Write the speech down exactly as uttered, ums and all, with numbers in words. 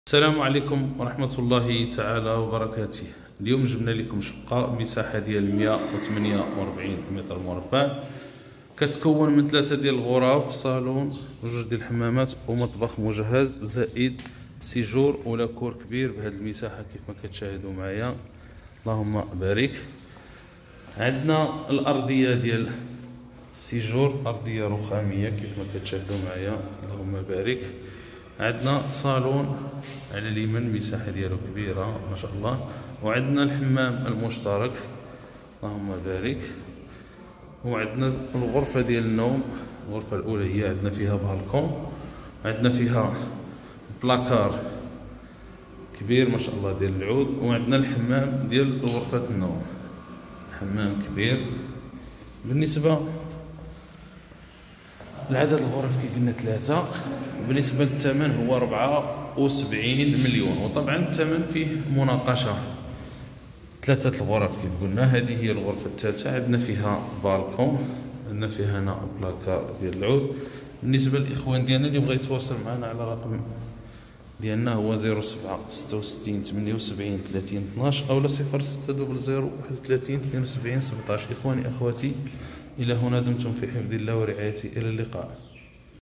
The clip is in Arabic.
السلام عليكم ورحمة الله تعالى وبركاته. اليوم جبنا لكم شقة مساحة ديال مئة وثمانية وأربعين متر مربع، كتكون من ثلاثة ديال الغرف، صالون وجوج ديال الحمامات ومطبخ مجهز، زائد سيجور ولا كور كبير بهذه المساحة كيف ما كتشاهدوا معايا. اللهم بارك. عندنا الأرضية ديال السيجور أرضية رخامية كيف ما كتشاهدوا معايا، اللهم بارك. عندنا صالون على اليمين، المساحة ديالو كبيرة ما شاء الله، وعندنا الحمام المشترك اللهم بارك. وعندنا الغرفة ديال النوم، الغرفة الأولى هي عندنا فيها بالكون، عندنا فيها بلاكار كبير ما شاء الله ديال العود، وعندنا الحمام ديال غرفة النوم، حمام كبير. بالنسبة لعدد الغرف كيف قلنا ثلاثة. بالنسبة للثمن هو أربعة وسبعين مليون، وطبعا الثمن فيه مناقشة. ثلاثة الغرف كيف قلنا، هذه هي الغرفة الثالثة، عندنا فيها بالكون، عندنا فيها هنا بلاكار ديال العود. بالنسبة للإخوان ديالنا اللي بغا يتواصل معنا على رقم ديالنا هو زيرو سبعة ستة وستين ثمانية وسبعين ثلاثين اثناش أو صفر ستة زيرو زيرو واحد وثلاثين اثنين وسبعين سبعطاش. إخواني أخواتي، إلى هنا دمتم في حفظ الله ورعايته، إلى اللقاء.